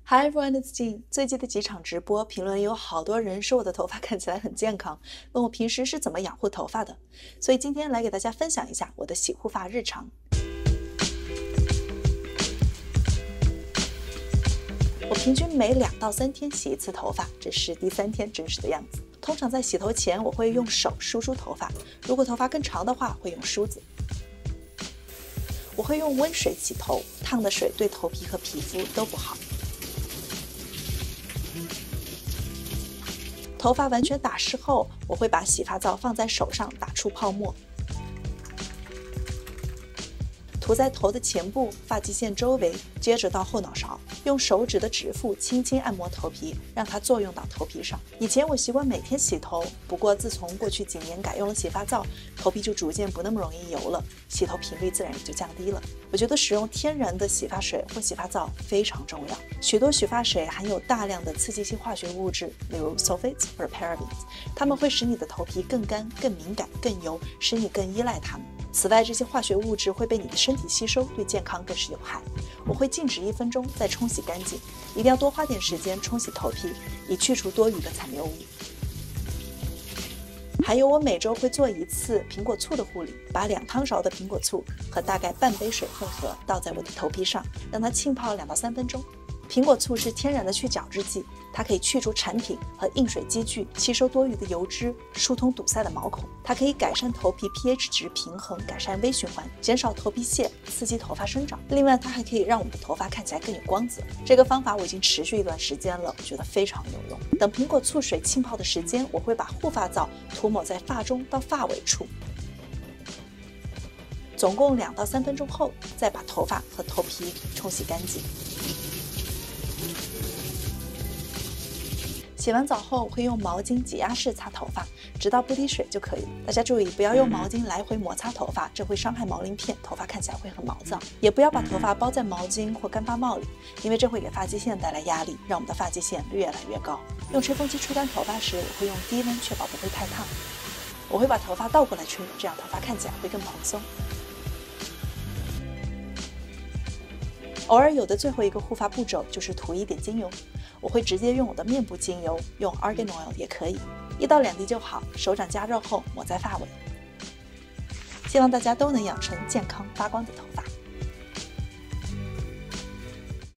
Hi everyone, it's Jean。最近的几场直播评论有好多人说我的头发看起来很健康，问我平时是怎么养护头发的，所以今天来给大家分享一下我的洗护发日常。我平均每2到3天洗一次头发，这是第3天真实的样子。通常在洗头前，我会用手梳头发，如果头发更长的话，会用梳子。我会用温水洗头，烫的水对头皮和皮肤都不好。头发完全打湿后，我会把洗发皂放在手上打出泡沫，涂在头的前部、发际线周围，接着到后脑勺，用手指的指腹轻轻按摩头皮，让它作用到头皮上。以前我习惯每天洗头，不过自从过去几年改用了洗发皂，头皮就逐渐不那么容易油了，洗头频率自然也就降低了。我觉得使用天然的洗发水或洗发皂非常重要。许多洗发水含有大量的刺激性化学物质，例如 sulfates 或者 parabens， 它们会使你的头皮更干、更敏感、更油，使你更依赖它们。此外，这些化学物质会被你的身体吸收，对健康更是有害。我会静止1分钟再冲洗干净，一定要多花点时间冲洗头皮，以去除多余的残留物。还有，我每周会做1次苹果醋的护理，把2汤勺的苹果醋和大概半杯水混合，倒在我的头皮上，让它浸泡2到3分钟。苹果醋是天然的去角质剂，它可以去除产品和硬水积聚，吸收多余的油脂，疏通堵塞的毛孔。它可以改善头皮 pH 值平衡，改善微循环，减少头皮屑，刺激头发生长。另外，它还可以让我们的头发看起来更有光泽。这个方法我已经持续一段时间了，我觉得非常有用。等苹果醋水浸泡的时间，我会把护发皂涂抹在发中到发尾处。总共2到3分钟后，再把头发和头皮冲洗干净。洗完澡后会用毛巾挤压式擦头发，直到不滴水就可以了。大家注意，不要用毛巾来回摩擦头发，这会伤害毛鳞片，头发看起来会很毛躁。也不要把头发包在毛巾或干发帽里，因为这会给发际线带来压力，让我们的发际线越来越高。用吹风机吹干头发时，我会用低温，确保不会太烫。我会把头发倒过来吹，这样头发看起来会更蓬松。偶尔有的最后一个护发步骤就是涂一点精油，我会直接用我的面部精油，用 argan oil 也可以，1到2滴就好，手掌加热后抹在发尾。希望大家都能养成健康发光的头发。